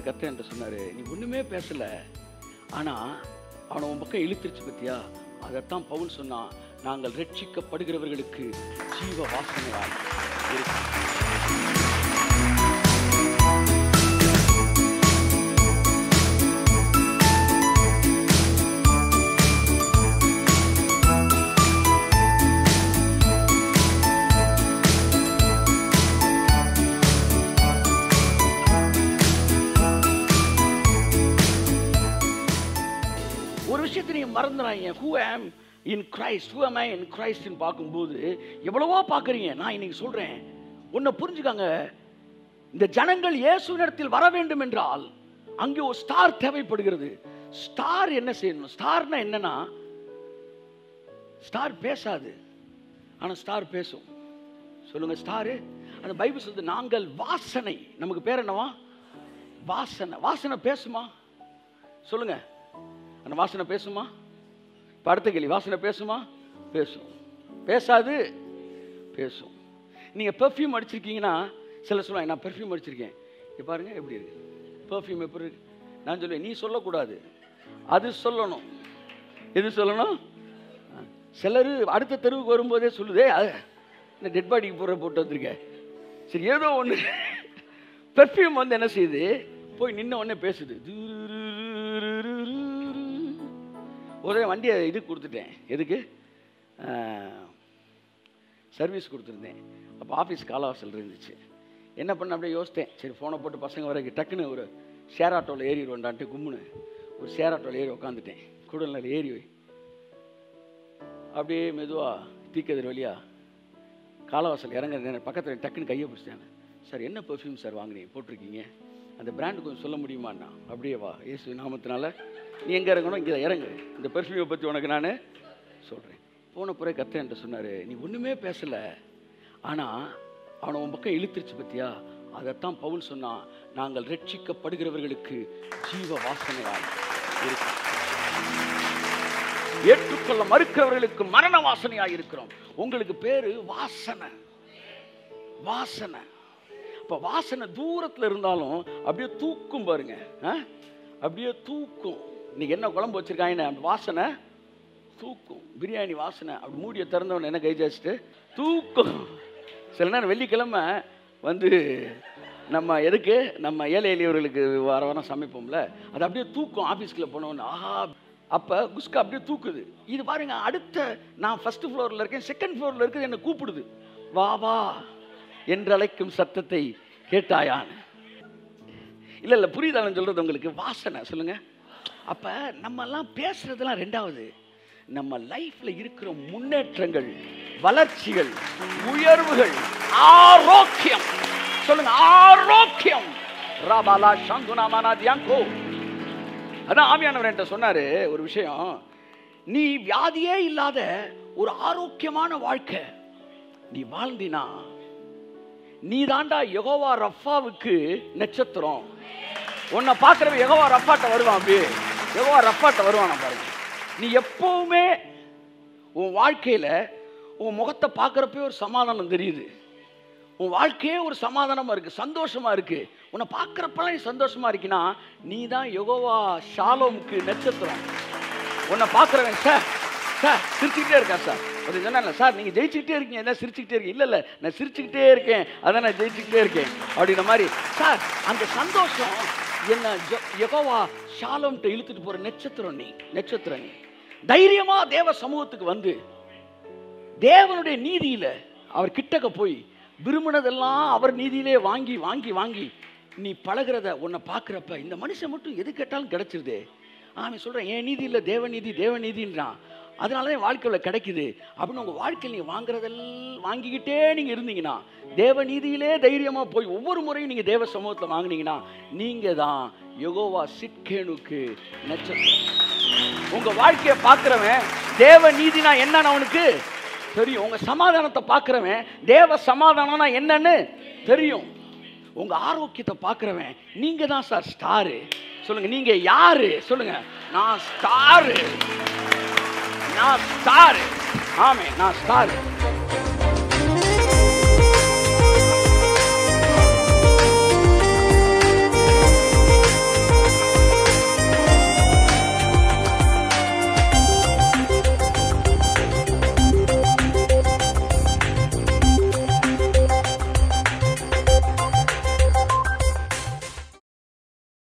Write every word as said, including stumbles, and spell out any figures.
முறை கர்த்தர் என்கிட்ட சொன்னாரு, நீ ஒண்ணுமே பேசல, ஆனா அவனை உன் பக்கம் இழுத்துருச்சு பத்தியா? அதைத்தான் பவுல் சொன்னான், நாங்கள் ரட்சிக்கப்படுகிறவர்களுக்கு ஜீவ வாசனையாய் இருக்கும். ஒரு விஷயத்தை நீங்க மறந்துடாதீங்க. who am in Christ, who am I in Christ ன்னு பார்க்கும்போது எவ்வளவோ பார்க்குறீங்க. நான் இன்னைக்கு சொல்றேன், ஒன்றை புரிஞ்சுக்காங்க. இந்த ஜனங்கள் இயேசுவினிடத்தில் வர வேண்டும் என்றால் அங்கே ஒரு ஸ்டார் தேவைப்படுகிறது. ஸ்டார் என்ன செய்யணும்? ஸ்டார்னா என்னன்னா, ஸ்டார் பேசாது, ஆனா ஸ்டார் பேசும். சொல்லுங்க, ஸ்டாரு. அந்த பைபிள் சொல்லுது, நாங்கள் வாசனை. நமக்கு பேர் என்னவா? வாசனை. வாசனை பேசுமா? சொல்லுங்க, அந்த வாசனை பேசுமா? இப்போ அடுத்த கேள்வி, வாசனை பேசுமா? பேசும். பேசாது? பேசும். நீங்கள் பெர்ஃப்யூம் அடிச்சிருக்கீங்கன்னா சில சொல்லுவாங்க, நான் பெர்ஃப்யூம் அடிச்சிருக்கேன், இப்போ பாருங்க எப்படி இருக்கு பெர்ஃப்யூம், எப்படி இருக்கு? நான் சொல்லுவேன், நீ சொல்லக்கூடாது, அது சொல்லணும். எது சொல்லணும்? சிலர் அடுத்த தெருவுக்கு வரும்போதே சொல்லுதே, இந்த டெட் பாடிக்கு போகிற போட்டு வந்திருக்கேன். சரி, ஏதோ ஒன்று பெர்ஃப்யூம் வந்து என்ன செய்யுது, போய் நின்ன உடனே பேசுது. ஒரே வண்டியை இது கொடுத்துட்டேன். எதுக்கு? சர்வீஸ் கொடுத்துருந்தேன். அப்போ ஆஃபீஸ் காலவாசல் இருந்துச்சு. என்ன பண்ண அப்படியே யோசித்தேன், சரி ஃபோனை போட்டு பசங்க வர டக்குன்னு ஒரு ஷேர் ஆட்டோவில் ஏறிடுவோண்டான்ட்டு கும்முன்னு ஒரு ஷேர் ஆட்டோவில் ஏறி உட்காந்துட்டேன். கூடலில் ஏறி அப்படியே மெதுவாக தீக்கதிர் வழியாக காலவாசல் இறங்குற பக்கத்தில் டக்குன்னு கையை பிடிச்சிட்டாங்க. சார், என்ன பெர்ஃப்யூம் சார் வாங்கினீங்க, போட்டிருக்கீங்க, அந்த பிராண்டு கொஞ்சம் சொல்ல முடியுமாண்ணா? அப்படியே வா, இயேசு நாமத்தினால நீ எங்கே இறங்கணும், இங்கே இறங்கு, இந்த பெர்ஃப்யூமை பற்றி உனக்கு நான் சொல்கிறேன். போன பிறகு கர்த்தர் என்கிட்ட சொன்னார், நீ ஒன்றுமே பேசலை, ஆனால் அவனை உன் பக்கம் இழுத்துருச்சு பற்றியா? அதைத்தான் பவுல் சொன்னான், நாங்கள் ரட்சிக்கப்படுகிறவர்களுக்கு ஜீவ வாசனையாய் இருக்கும், ஏற்றுக்கொள்ள மறுக்கிறவர்களுக்கு மரண வாசனையாக இருக்கிறோம். உங்களுக்கு பேரு வாசனை. வாசனை. இப்போ வாசனை தூரத்தில் இருந்தாலும் அப்படியே தூக்கும் பாருங்க, அப்படியே தூக்கும். இன்னைக்கு என்ன குழம்பு வச்சிருக்காங்க, அந்த வாசனை தூக்கும். பிரியாணி வாசனை அப்படி மூடியை திறந்தவன் என்ன கை ஜாச்சிட்டு தூக்கும். சில நேரம் வெள்ளிக்கிழமை வந்து நம்ம எதுக்கு நம்ம ஏழை எளியவர்களுக்கு வர வர சமைப்போம்ல, அது அப்படியே தூக்கும். ஆஃபீஸ்க்குள்ள போனோன்னு ஆஹா, அப்போ குஸ்கா அப்படியே தூக்குது. இது பாருங்க, அடுத்த நான் ஃபர்ஸ்ட் ஃப்ளோரில் இருக்கேன், செகண்ட் ஃப்ளோரில் இருக்குது, என்னை கூப்பிடுது, வா வா என்று அழைக்கும் சத்தத்தை கேட்டாயான். இல்லை இல்லை புரியுதான்னு சொல்கிறது உங்களுக்கு? வாசனை. சொல்லுங்க. அப்போ நம்மெல்லாம் பேசுறதுலாம் ரெண்டாவது, நம்ம லைஃப்பில் இருக்கிற முன்னேற்றங்கள், வளர்ச்சிகள், உயர்வுகள், ஆரோக்கியம். சொல்லுங்க, ஆரோக்கியம். ராபாலா சங்குனாமானா தியாங்கோ. அதான் ஆவியானவர் என்கிட்ட சொன்னாரு ஒரு விஷயம், நீ வியாதியே இல்லாத ஒரு ஆரோக்கியமான வாழ்க்கை நீ வாழ்ந்தினா நீ தாண்டா யெகோவா ரஃபாவுக்கு நட்சத்திரம். உன்னை பார்க்குறவ யெகோவா ரஃபாட்ட வருவான், அப்படியே யெகோவா ரஃபாட்ட வருவான் பாருங்க. நீ எப்பவுமே உன் வாழ்க்கையில் உன் முகத்தை பார்க்குறப்பே ஒரு சமாதானம் தெரியுது. உன் வாழ்க்கையே ஒரு சமாதானமாக இருக்குது, சந்தோஷமாக இருக்குது. உன்னை பார்க்குறப்பெல்லாம் நீ சந்தோஷமாக இருக்கினா நீ தான் யெகோவா ஷாலோமுக்கு நட்சத்திரம். உன்னை பார்க்குறவன், சார் சார் சிரிச்சுக்கிட்டே இருக்கா சார், அது சொன்னா சார் நீங்கள் ஜெயிச்சுக்கிட்டே இருக்கீங்க, என்ன சிரிச்சுக்கிட்டே இருக்கீங்க? இல்லை இல்லை நான் சிரிச்சுக்கிட்டே இருக்கேன், அதான் நான் ஜெயிச்சுக்கிட்டே இருக்கேன் அப்படின்ற மாதிரி. சார் அந்த சந்தோஷம் என்ன யெகோவா ஷாலோம்கிட்ட இழுத்துட்டு போகிற நட்சத்திரம் நீ, நட்சத்திரம் நீ. தைரியமாக தேவ சமூகத்துக்கு வந்து தேவனுடைய நீதியில் அவர் கிட்டக்க போய் விரும்பினதெல்லாம் அவர் நீதியிலே வாங்கி வாங்கி வாங்கி நீ பழகிறத உன்னை பார்க்குறப்ப இந்த மனுஷன் மட்டும் எது கேட்டாலும் கிடைச்சிருதே. அவன் சொல்கிறேன், என் நீதி இல்லை தேவநீதி, தேவநீதின்றான், அதனால தான் வாழ்க்கையில் கிடைக்குது அப்படின்னு. உங்கள் வாழ்க்கையில் நீங்கள் வாங்குறதெல்லாம் வாங்கிக்கிட்டே நீங்கள் இருந்தீங்கன்னா, தேவ நீதியிலே தைரியமாக போய் ஒவ்வொரு முறையும் நீங்கள் தேவ சமூகத்தில் வாங்கினீங்கன்னா நீங்கள் தான் யெகோவா சிட்கேனுக்கு நட்சத்திரம். உங்கள் வாழ்க்கையை பார்க்குறவன் தேவ நீதினா என்னன்னு அவனுக்கு தெரியும். உங்கள் சமாதானத்தை பார்க்குறவன் தேவ சமாதானம்னா என்னன்னு தெரியும். உங்கள் ஆரோக்கியத்தை பார்க்குறவன் நீங்கள் தான் சார் ஸ்டாரு. சொல்லுங்கள், நீங்கள் யாரு? சொல்லுங்கள், நான் ஸ்டாரு, நான் ஸ்டாரு. ஆமே, நான் ஸ்டாரு.